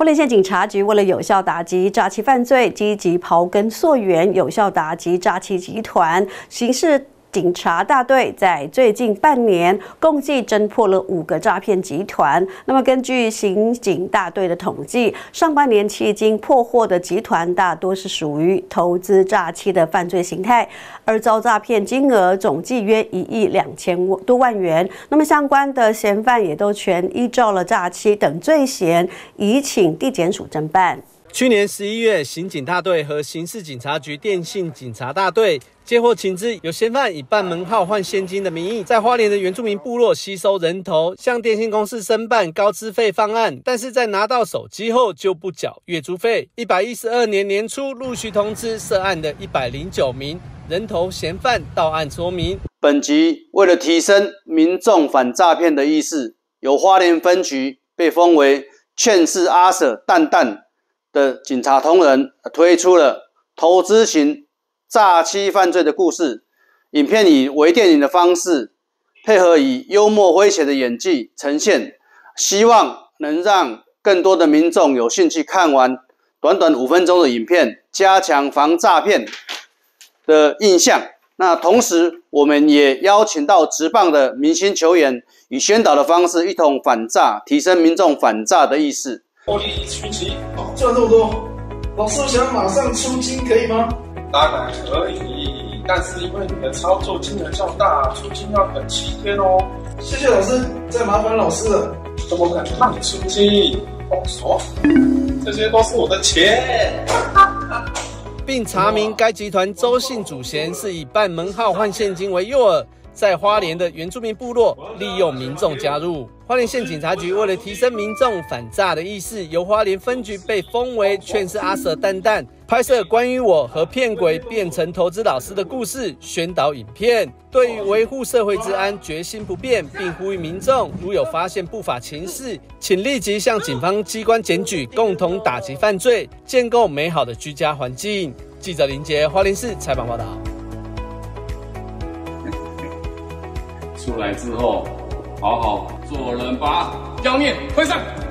花莲县警察局为了有效打击诈欺犯罪，积极刨根溯源，有效打击诈欺集团。刑事警察大队在最近半年共计侦破了5个诈骗集团。那么，根据刑警大队的统计，上半年迄今破获的集团大多是属于投资诈欺的犯罪形态，而遭诈骗金额总计约1亿2000多万元。那么，相关的嫌犯也都全依照了诈欺等罪嫌，移请地检署侦办。 去年11月，刑警大队和刑事警察局电信警察大队接获情资，有嫌犯以办门号换现金的名义，在花莲的原住民部落吸收人头，向电信公司申办高资费方案，但是在拿到手机后就不缴月租费。112年年初陆续通知涉案的109名人头嫌犯到案说明。 本集为了提升民众反诈骗的意识，由花莲分局被封为劝世阿 Sir 蛋蛋的警察同仁推出了投资型诈欺犯罪的故事。影片以微电影的方式，配合以幽默诙谐的演技呈现，希望能让更多的民众有兴趣看完短短5分钟的影片，加强防诈骗的印象。那同时，我们也邀请到职棒的明星球员，以宣导的方式一同反诈，提升民众反诈的意识。 获利趋吉，赚这么多，老师我想马上出金可以吗？当然可以，但是因为你的操作金额较大，出金要等7天哦。谢谢老师，再麻烦老师了。怎么可能让你出金？爽，这些都是我的钱。 并查明该集团周姓主嫌是以办门号换现金为诱饵，在花莲的原住民部落利用民众加入。花莲县警察局为了提升民众反诈的意识，由花莲分局被封为劝世阿 Sir 蛋蛋，拍摄关于我和骗鬼变成投资老师的故事宣导影片，对于维护社会治安决心不变，并呼吁民众如有发现不法情事，请立即向警方机关检举，共同打击犯罪，建构美好的居家环境。记者林杰，花莲市采访报道。 出来之后，好好做人吧，要面会上。